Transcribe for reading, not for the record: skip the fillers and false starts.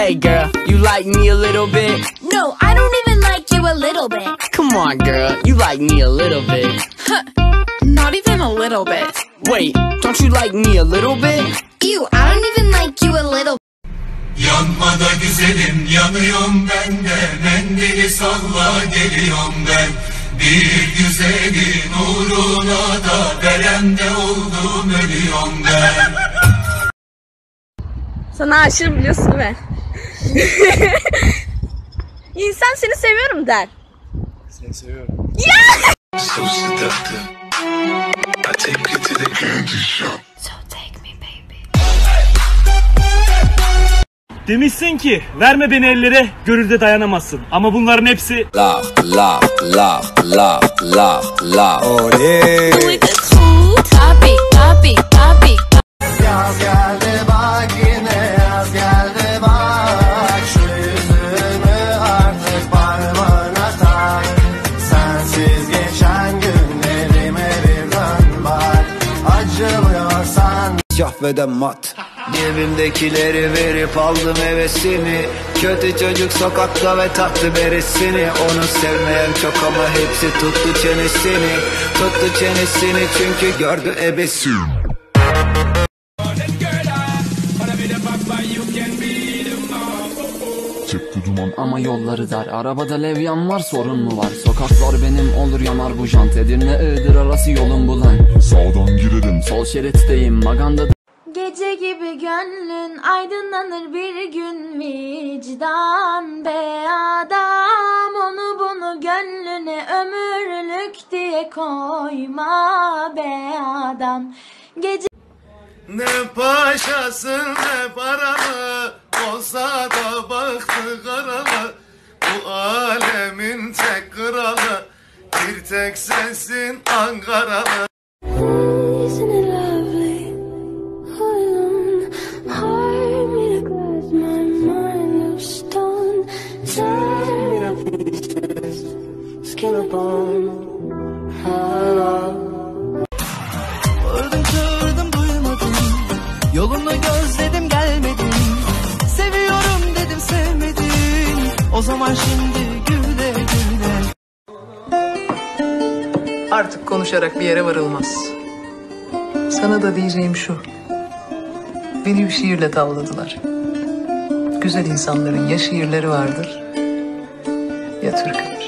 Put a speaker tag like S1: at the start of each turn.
S1: Hey girl, you like me a little bit?
S2: No, I don't even like you a little bit.
S1: Come on girl, you like me a little bit.
S2: Not even a little bit.
S1: Wait, don't you like me a little bit?
S2: Ew, I don't even like you a little bit.
S3: Yanma da güzelim yanıyorum ben de, mendili salla geliyorum ben. Bir güzelin uğruna da verende oldum ölüyorum ben.
S4: Sana aşığım biliyorsun değil mi? İnsan seni seviyorum der.
S5: Seni seviyorum.
S4: Yeah!
S3: So seductive. I take you to the candy shop.
S2: So take me baby.
S6: Demişsin ki verme beni ellere, görür de dayanamazsın. Ama bunların hepsi
S1: Love, love, love, love, love, love.
S5: Oh yeah.
S2: Papi, papi, papi.
S5: Yaz geldi bak yine yaz geldi bak. Şu yüzümü artık parmağına tak. Sensiz geçen günlerime bir dön bak. Acımıyorsan kahvede mat. Cebimdekileri verip aldım hevesini. Kötü çocuk sokakta ve tatlı beresini. Onu sevmeyen çok ama hepsi tuttu çenesini. Tuttu çenesini çünkü gördü ebesi.
S7: Ama yolları dar, arabada levyan var, sorun mu var? Sokaklar benim olur yanar bu jant. Edirne Iğdır arası yolun bulan.
S3: Sağdan girelim.
S7: Sol şeritteyim maganda.
S8: Gece gibi gönlün aydınlanır bir gün, vicdan be adam. Onu bunu gönlüne ömürlük diye koyma be adam. Gece
S5: Ne paşasın ne paralı, olsa da baktı karalı. Bu alemin tek kralı, bir tek sensin Ankaralı.
S8: Isn't it lovely? Alone, heart made of glass, my mind of stone. Tired of pieces, skin of bone.
S9: Bağırdım çağırdım duymadın, yolunu gözledim gelmedin. Seviyorum dedim sevmedin, o zaman şimdi güle güle.
S10: Artık konuşarak bir yere varılmaz. Sana da diyeceğim şu. Beni bir şiirle tavladılar. Güzel insanların ya şiirleri vardır ya türkü.